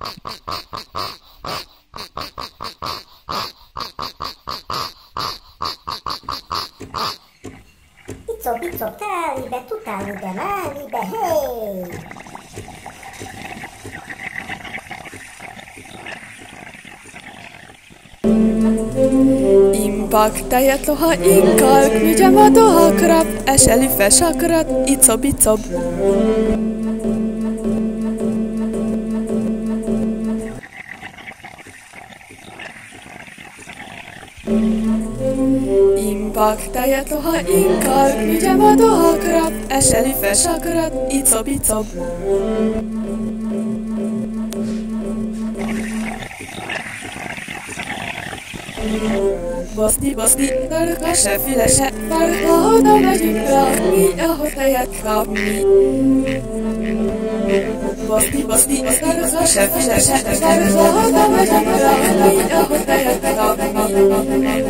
Icop, icop, tálibe, tutálibe, málibe, hey! Imbak, tejet, loha, inkalk, ügyem a dohakrap, eselife, sakrat, icob, icob. Imbak, tejet, loha, inkalk, ügyem a dohakrap, eselife, sakrat, icob, icob. Baszni, baszni, tarka se, füle se, farka, oda megyünk rakni, ahol tejet kapni. Baszni, baszni, tarka se, füle se, farka, oda megyünk rakni, ahol tejet kapni.